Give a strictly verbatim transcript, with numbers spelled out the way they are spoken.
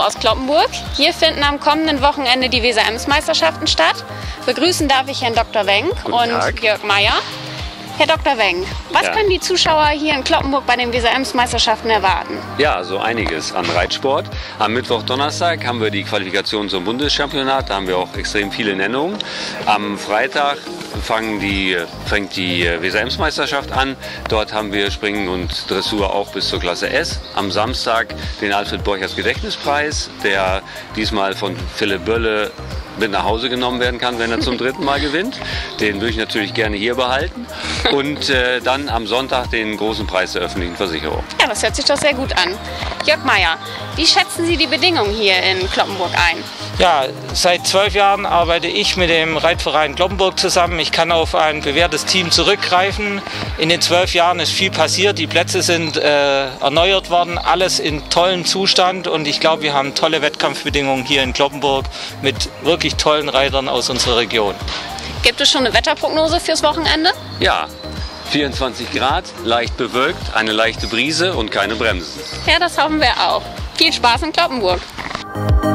aus Cloppenburg. Hier finden am kommenden Wochenende die Weser-Ems-Meisterschaften statt. Begrüßen darf ich Herrn Doktor Wenk und Tag. Jörg Meier. Herr Doktor Wenk, was Ja. können die Zuschauer hier in Cloppenburg bei den Weser-Ems-Meisterschaften erwarten? Ja, so einiges an Reitsport. Am Mittwoch, Donnerstag haben wir die Qualifikation zum Bundeschampionat. Da haben wir auch extrem viele Nennungen. Am Freitag fangen die, fängt die Weser-Ems-Meisterschaft an. Dort haben wir Springen und Dressur auch bis zur Klasse S. Am Samstag den Alfred Borchers Gedächtnispreis, der diesmal von Philipp Bölle mit nach Hause genommen werden kann, wenn er zum dritten Mal gewinnt. Den würde ich natürlich gerne hier behalten. Und äh, dann am Sonntag den großen Preis der öffentlichen Versicherung. Ja, das hört sich doch sehr gut an. Jörg Meier, wie schätzen Sie die Bedingungen hier in Cloppenburg ein? Ja, seit zwölf Jahren arbeite ich mit dem Reitverein Cloppenburg zusammen. Ich kann auf ein bewährtes Team zurückgreifen. In den zwölf Jahren ist viel passiert. Die Plätze sind äh, erneuert worden, alles in tollem Zustand. Und ich glaube, wir haben tolle Wettkampfbedingungen hier in Cloppenburg mit wirklich tollen Reitern aus unserer Region. Gibt es schon eine Wetterprognose fürs Wochenende? Ja, vierundzwanzig Grad, leicht bewölkt, eine leichte Brise und keine Bremsen. Ja, das hoffen wir auch. Viel Spaß in Cloppenburg!